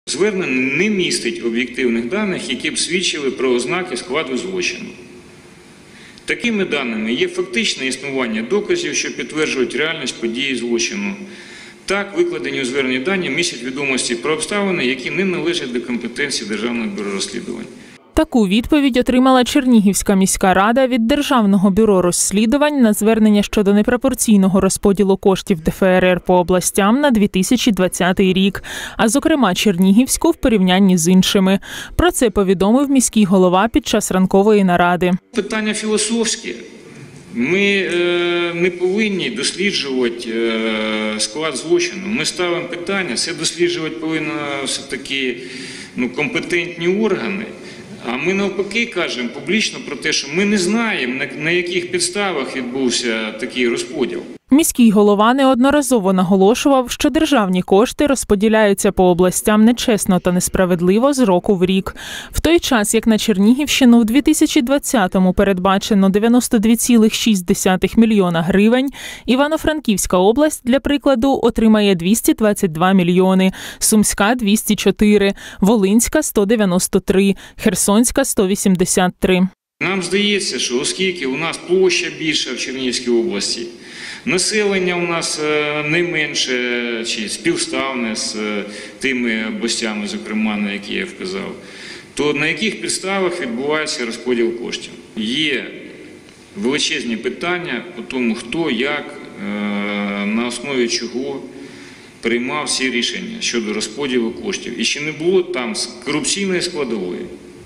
Звернення не містить об'єктивних даних, які б свідчили про ознаки складу злочину. Такими даними є фактичне існування доказів, що підтверджують реальність події злочину. Так, викладені у зверненні дані містять відомості про обставини, які не належать до компетенції Державного бюро розслідувань. Таку відповідь отримала Чернігівська міська рада від Державного бюро розслідувань на звернення щодо непропорційного розподілу коштів ДФРР по областям на 2020 рік, а зокрема Чернігівську в порівнянні з іншими. Про це повідомив міський голова під час ранкової наради. Питання філософське. Ми не повинні досліджувати склад злочину. Ми ставимо питання, це досліджувати повинні все-таки компетентні органи. А ми навпаки кажемо публічно про те, що ми не знаємо, на яких підставах відбувся такий розподіл. Міський голова неодноразово наголошував, що державні кошти розподіляються по областям нечесно та несправедливо з року в рік. В той час, як на Чернігівщину в 2020-му передбачено 92,6 мільйона гривень, Івано-Франківська область, для прикладу, отримає 222 мільйони, Сумська – 204, Волинська – 193, Херсонська – 183. Нам здається, що оскільки у нас площа більша в Чернігівській області, населення у нас не менше чи співставне з тими областями, зокрема, на які я вказав, то на яких підставах відбувається розподіл коштів? Є величезні питання по тому, хто, як, на основі чого приймав всі рішення щодо розподілу коштів. І ще не було там корупційної складової.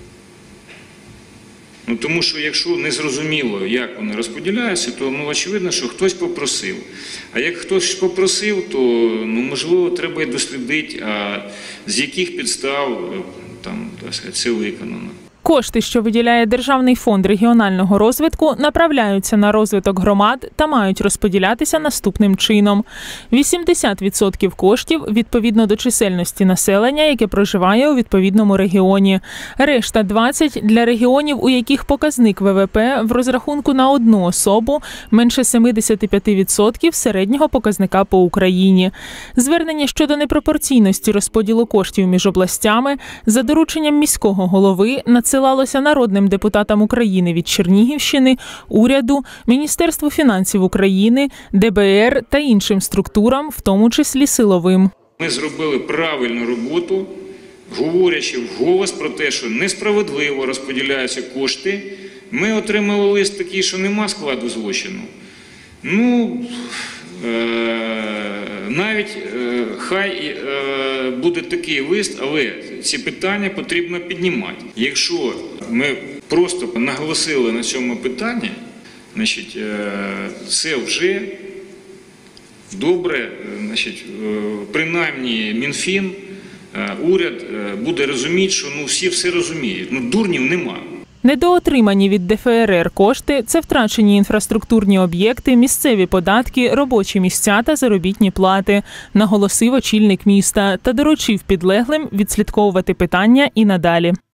Тому що якщо не зрозуміло, як вони розподіляються, то очевидно, що хтось попросив. А як хтось попросив, то можливо треба і дослідити, а з яких підстав це виконано. Кошти, що виділяє Державний фонд регіонального розвитку, направляються на розвиток громад та мають розподілятися наступним чином. 80% коштів відповідно до чисельності населення, яке проживає у відповідному регіоні. Решта 20% для регіонів, у яких показник ВВП в розрахунку на одну особу менше 75% середнього показника по Україні. Звернення щодо непропорційності розподілу коштів між областями за дорученням міського голови надсилалося народним депутатам України від Чернігівщини, уряду, Міністерству фінансів України, ДБР та іншим структурам, в тому числі силовим. Ми зробили правильну роботу, говорячи вголос про те, що несправедливо розподіляються кошти. Ми отримали лист такий, що нема складу злочину. Навіть хай буде такий лист, але ці питання потрібно піднімати. Якщо ми просто наголосили на цьому питанні, це вже добре, принаймні Мінфін, уряд буде розуміти, що всі все розуміють. Дурнів нема. Недоотримані від ДФРР кошти – це втрачені інфраструктурні об'єкти, місцеві податки, робочі місця та заробітні плати, наголосив очільник міста та доручив підлеглим відслідковувати питання і надалі.